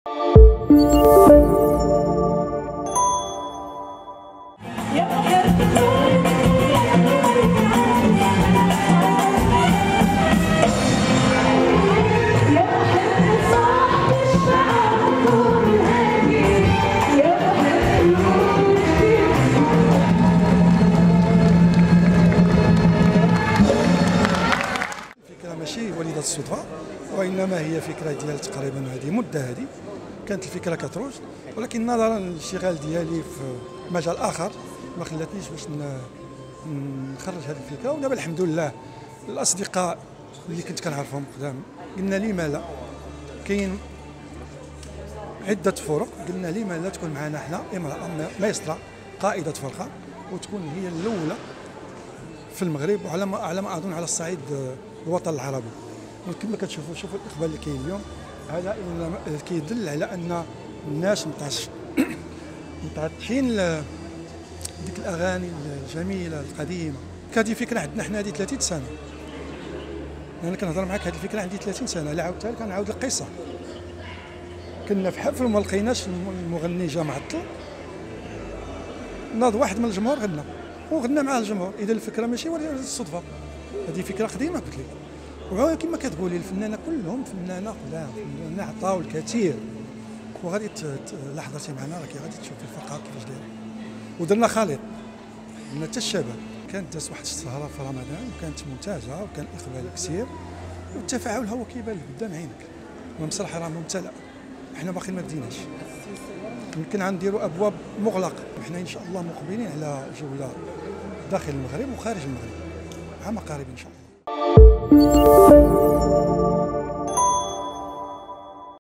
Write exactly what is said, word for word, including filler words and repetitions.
ماشي وليدة الصدفة، وإنما هي فكرة ديال تقريبا هذه مدة هذه كانت الفكرة كتروج، ولكن نظرا للانشغال ديالي في مجال آخر ما خلاتنيش باش نخرج هذه الفكرة. ودابا الحمد لله الأصدقاء اللي كنت كنعرفهم قدام قلنا لي ما لا، كاين عدة فرق، قلنا لي ما لا تكون معنا حنا امرأة مايسترا قائدة فرقة وتكون هي الأولى في المغرب، وعلى ما على ما اظن على الصعيد الوطن العربي. كما كتشوفوا شوفوا الاقبال اللي كاين اليوم، هذا كيدل على ان الناس متعطشين ديك الاغاني الجميله القديمه. هذه فكره عندنا حنا هذه ثلاثين سنه، انا كنهضر معك هذه الفكره عندي ثلاثين سنه. لا عاودتها لك كنعاود القصه. كنا في حفل وما لقيناش المغني جا معطل، ناض واحد من الجمهور غنى وغنى مع الجمهور. اذا الفكره ماشي وليدة الصدفه، هذه فكره قديمه قلت لك. وعا كما كتقولي الفنانه كلهم فنانه لا فنانه عطاو الكثير، وغادي لا حضرتي معنا راكي غادي تشوفي الفرقه كيفاش دايره. ودرنا خليط، درنا حتى الشباب. كانت دازت واحد السهره في رمضان وكانت ممتازه وكان اقبال كثير، والتفاعل هو كيبان قدام عينك. المسرح راه ممتلئ، احنا باقي ما بديناش، يمكن غنديروا ابواب مغلقه. احنا ان شاء الله مقبلين على جوله داخل المغرب وخارج المغرب عام قريب ان شاء الله.